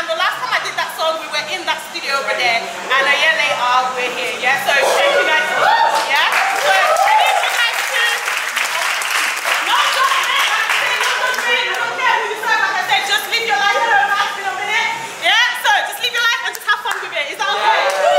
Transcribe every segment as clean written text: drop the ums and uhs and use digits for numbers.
And the last time I did that song, we were in that studio over there, and a year later, we're here, yeah? So thank you guys so much, yeah? So any of you guys too? No, don't say, I don't care who you say, like I said, just live your life in a minute, yeah? So just live your life and just have fun with it, is that okay?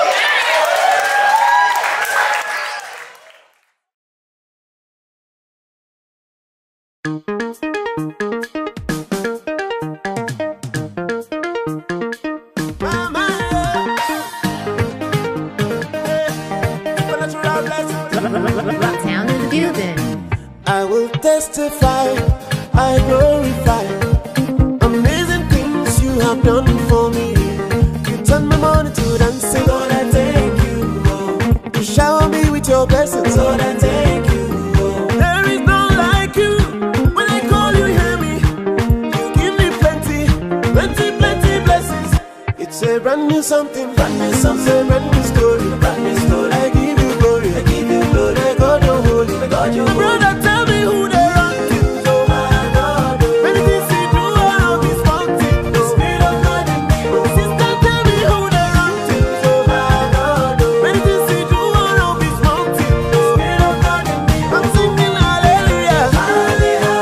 Town in the building. I will testify, I glorify amazing things you have done for me. You turn my morning to dancing, Lord, I thank you. You shower me with your blessings, Lord, I thank you. There is none like you. When I call you, hear me. You give me plenty, plenty, plenty blessings. It's a brand new something, brand new something, brand new story, brand new story. I give you glory, I give you glory. I God, you're holy, I God, you're holy. Brother, tell me who they run to. So my God, many things you do around this mountain. The Spirit of God in me. Sister, tell me who they run to. So my God, many things you do around this mountain. The Spirit of God in me. I'm singing hallelujah, hallelujah,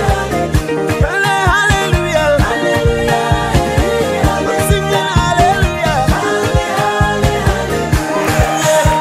hallelujah, hallelujah. I'm singing hallelujah, hallelujah, hallelujah.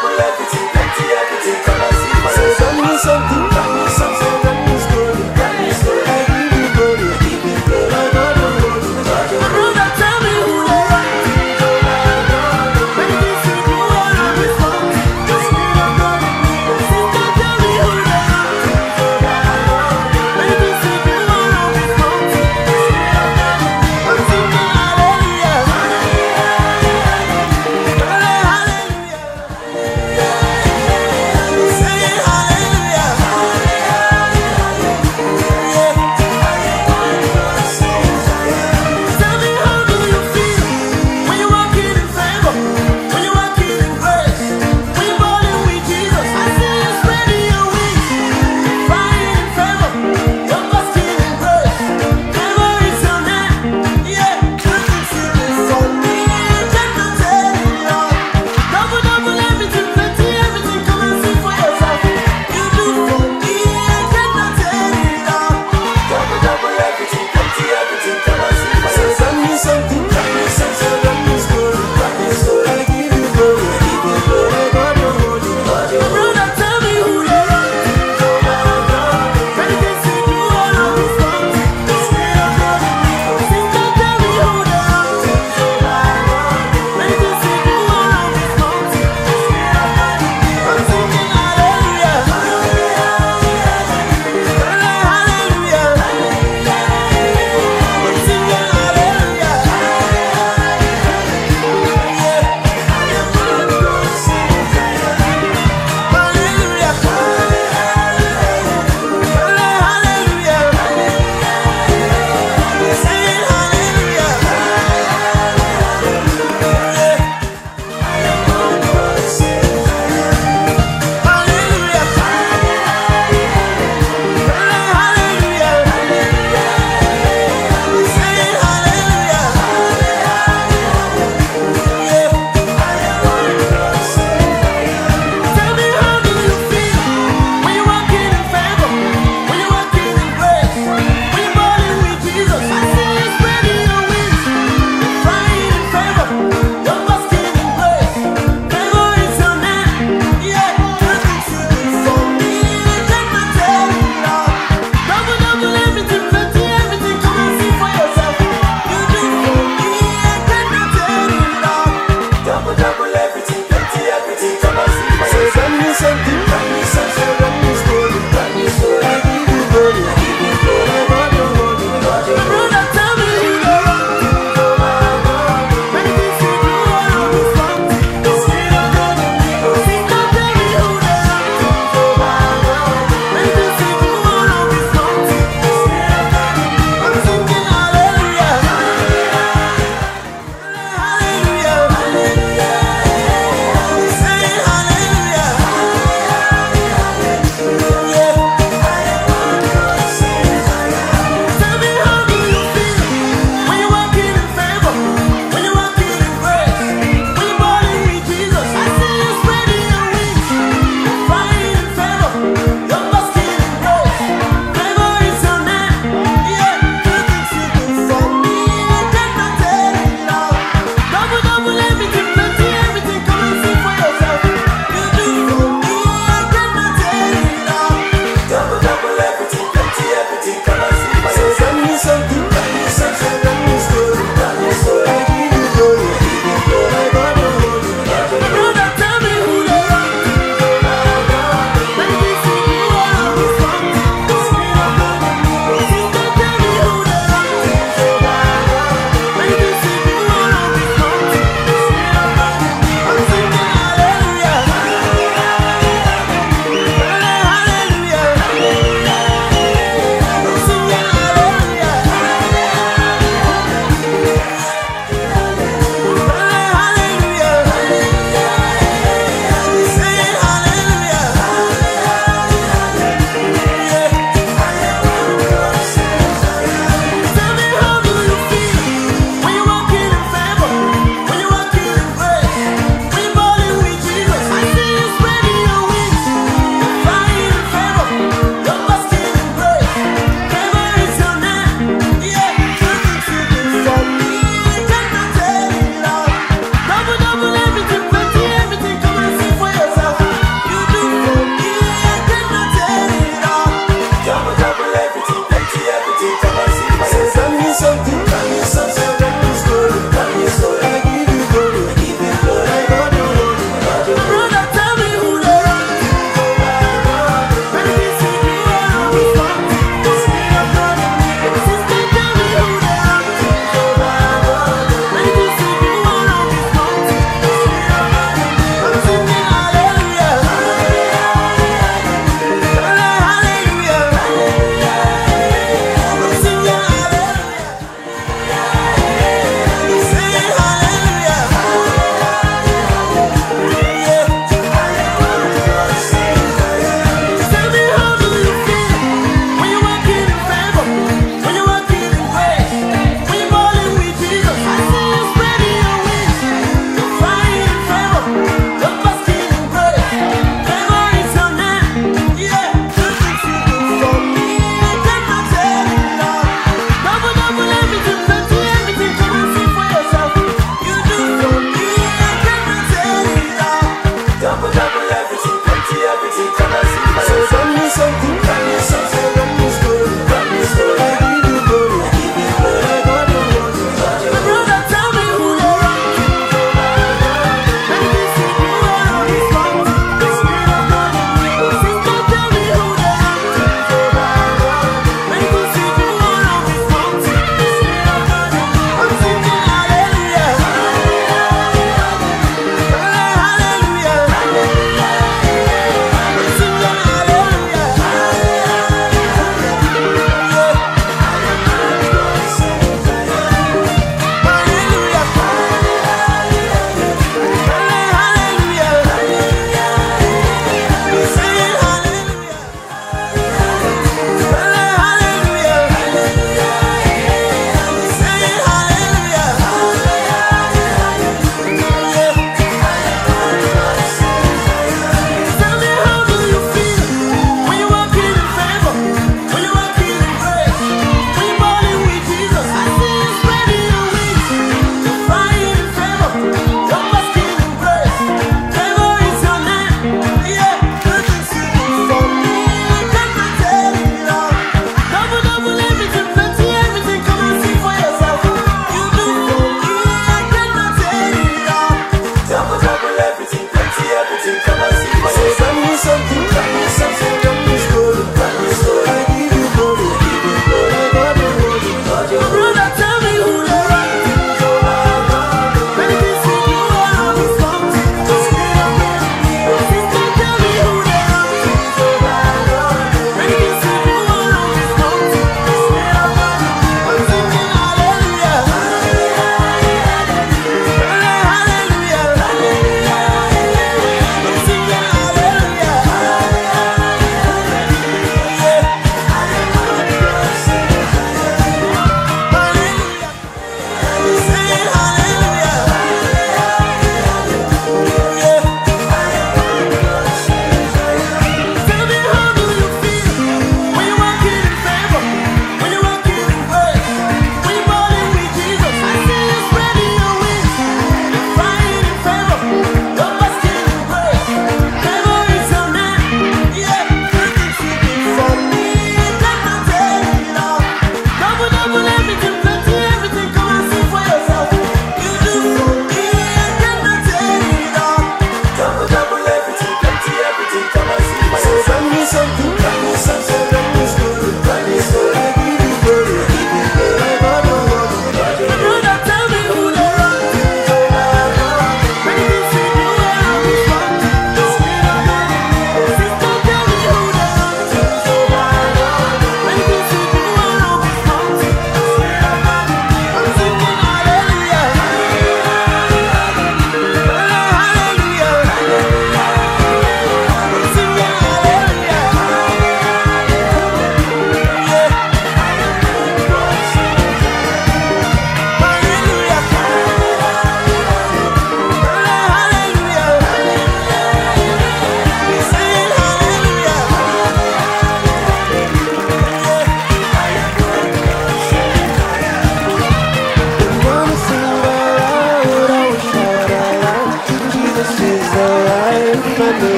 double everything, plenty everything. Come and see for yourself. Tell me something, tell me something. Tell me story, tell me story. I give you glory, I give you glory. I got the holy, I got the holy. Brother, tell me who they are. When you see you all of this one, just me not God in me. Sister, tell me who they are. When you see you all of this one, just me not God in me. I'm singing hallelujah, hallelujah, hallelujah. Singing hallelujah, tell me how do you feel when you're walking in favor, when you're walking in grace, when you're balling with Jesus? I see you spreading your wings, flying in favor, you're basking in grace. Favor is your name, yeah. Nothing serious for me, cannot tell it all. Double, double everything, plenty everything. Come and see for yourself. You do for me, cannot tell it all. Double, double everything, plenty everything. Come and see for yourself. Tell me something, tell me something. Tell me story, tell me story. I give you glory, I give you glory. I got the holy, I got the holy. Brother, tell me who they are. When you see you all of this one, just me not God in me. Sister, tell me who they are. When you see you all of this one, just me not God in me. I'm singing hallelujah, hallelujah, hallelujah. I'm singing hallelujah, tell me how do you feel when you're walking in favor, when you're walking in grace, when you're balling with Jesus? I see you spreading your wings, flying in favor, you're basking in grace. Favor is your name, yeah. Nothing serious for me, cannot tell it all. Double, double everything, plenty everything. Come and see for yourself. You do for me, cannot tell it all. Double, double everything, plenty everything. Come and see for yourself. Tell me something, tell me something. Tell me story, tell me story. I give you glory, I give you glory. I got the holy, I got the holy. Brother, tell me who they are. When you see you all of this one, just me not God in me. Sister, tell me who they are. When you see you all of this one, just me not God in me. I'm singing hallelujah, hallelujah, hallelujah. Singing hallelujah.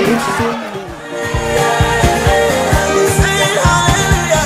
lives in me. Sing hallelujah.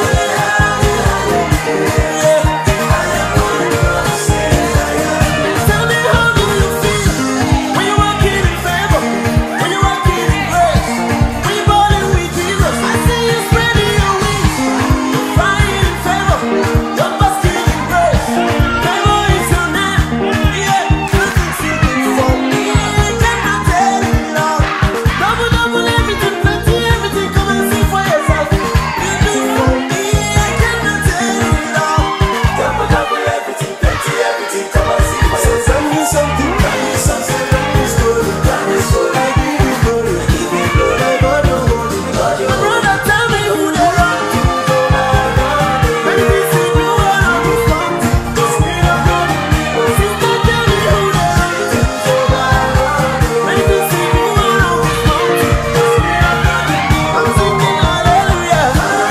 Tell me, how do you feel when you're walking in favor, when you're walking in grace, when you're balling with Jesus? I see you spreading your wings, you're flying in favor, you're basking in grace. Favor is your name, yeah. Good things you do for me, I cannot tell it all. Double, double, everything, plenty, everything. Come and see for yourself. You do for me, I cannot tell it all. Double, double, everything, plenty, everything. Come and see for yourself. Tell me something, tell me something. Tell me story, tell me story. I give you glory, I give you glory. I got no holy, God, your brother, tell me who they run to. Maybe they say no one on this front. The spirit of God in me. Sister, tell me who they run to. Maybe they say no one on this front. The spirit of God in me. I'm singing hallelujah.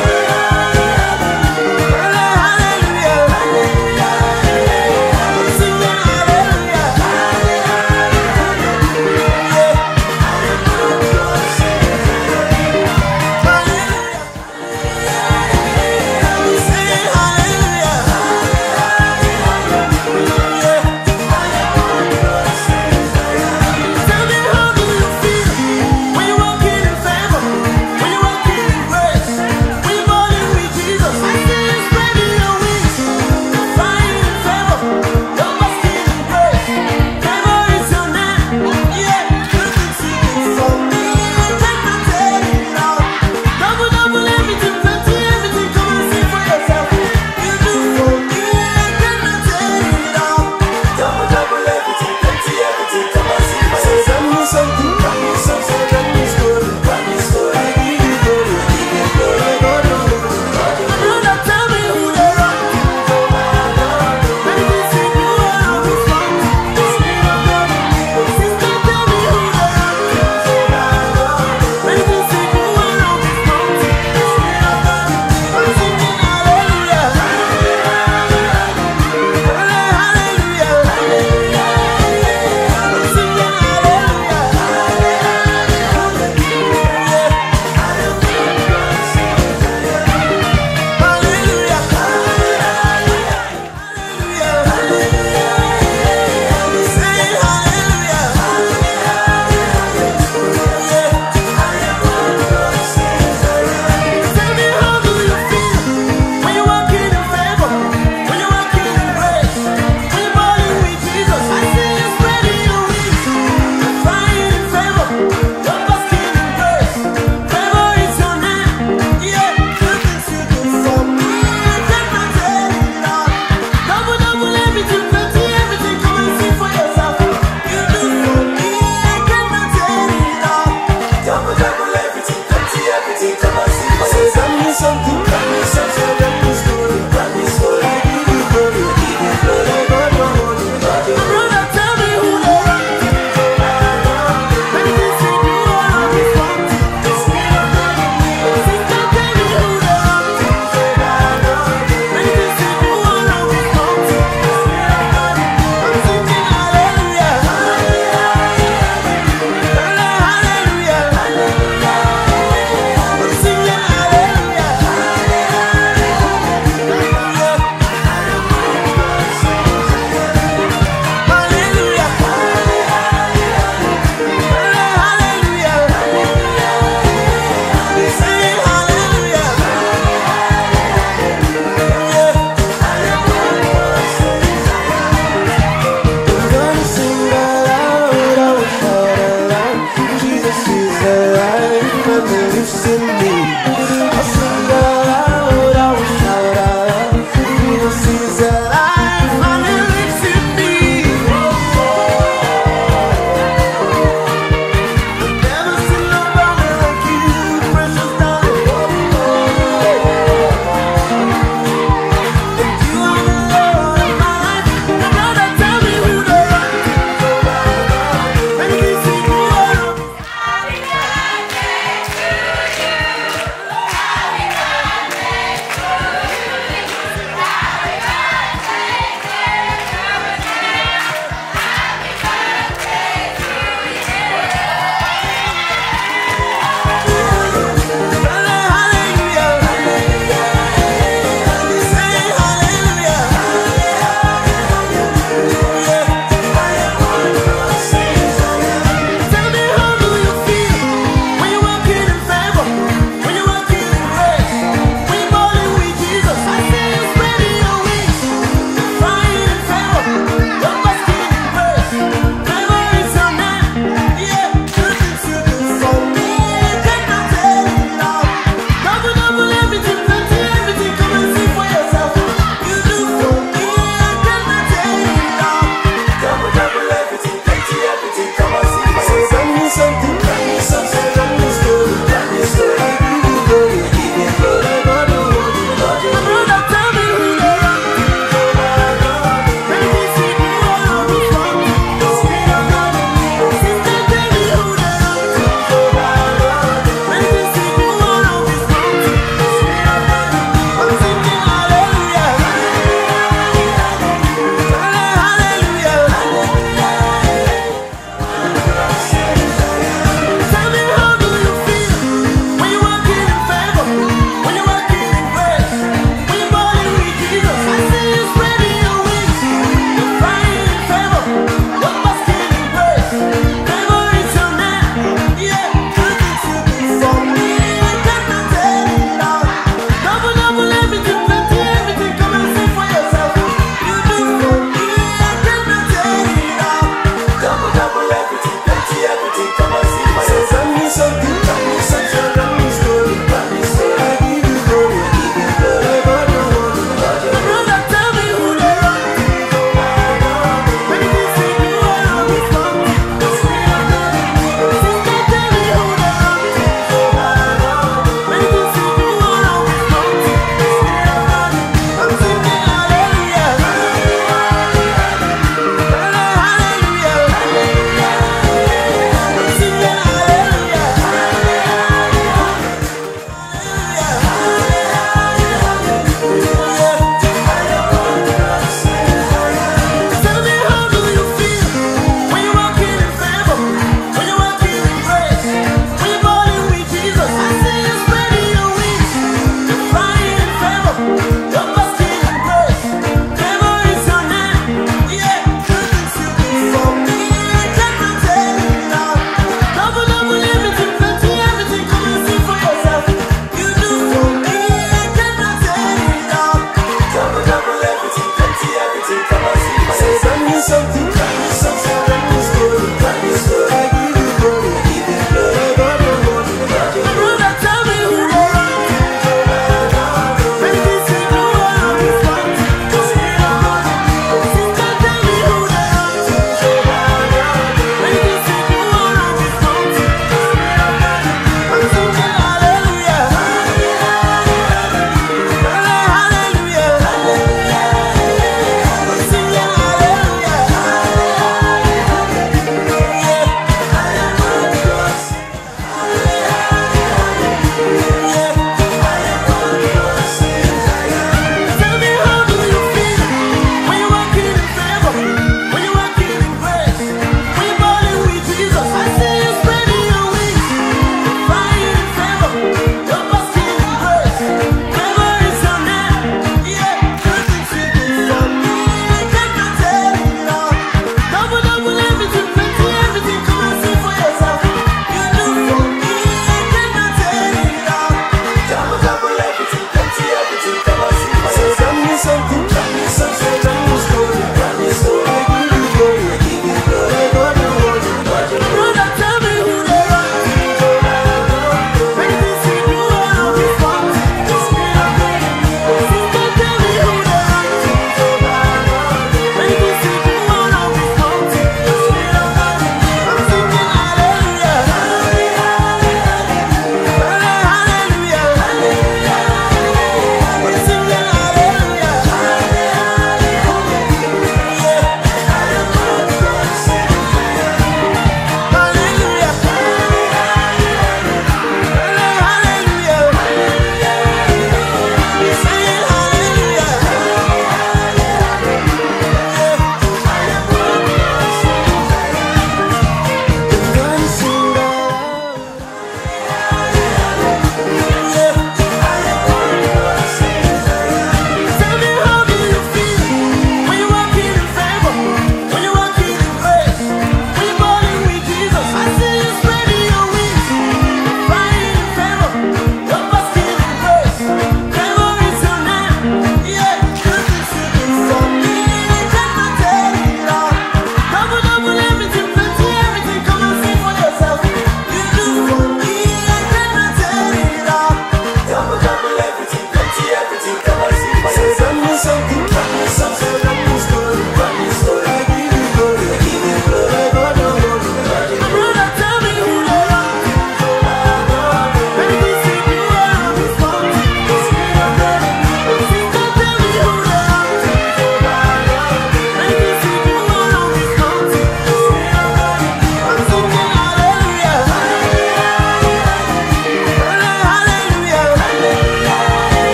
Hallelujah. I'm singing hallelujah. Tell me, how do you feel when you're walking in favor, when you're walking in grace, when you're balling with Jesus? I see you spreading your wings, you're flying in favor, you're basking in grace. Favor is your name, yeah. Good things you do for me, I cannot tell it all. Double, double, everything, plenty, everything. Come and see for yourself. You do for me, I cannot tell it all. Double, double, everything, plenty, everything. Come and see for yourself. Tell me something, tell me something. Tell me story, tell me story. I give you glory, I give you glory. I got no holy, God, your brother, tell me who they run to. Maybe they say no one on this front. The spirit of God in me. Sister, tell me who they run to. Maybe they say no one on this front. The spirit of God in me. I'm singing hallelujah. Hallelujah. I'm singing Tell me, how do you feel when you're walking in favor, when you're walking in grace, when you're balling with Jesus? I see you spreading your wings, you're flying in favor, you're basking in grace. Favor is your name, yeah. Good things you do for me, I cannot tell it all. Double, double, everything, plenty, everything. Come and see for yourself. You do for me, I cannot tell it all. Double, double, everything, plenty, everything. Come and see for yourself. Tell me something, tell me something. Tell me story, tell me story. I give you glory, I give you glory. I got no holy, God, your brother, tell me who they run to. Maybe they say no one on this front. The spirit of God in me. Sister, tell me who they run to. Maybe they say no one on this front. The spirit of God in me. I'm singing hallelujah. Hallelujah. I'm singing hallelujah.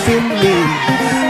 in me.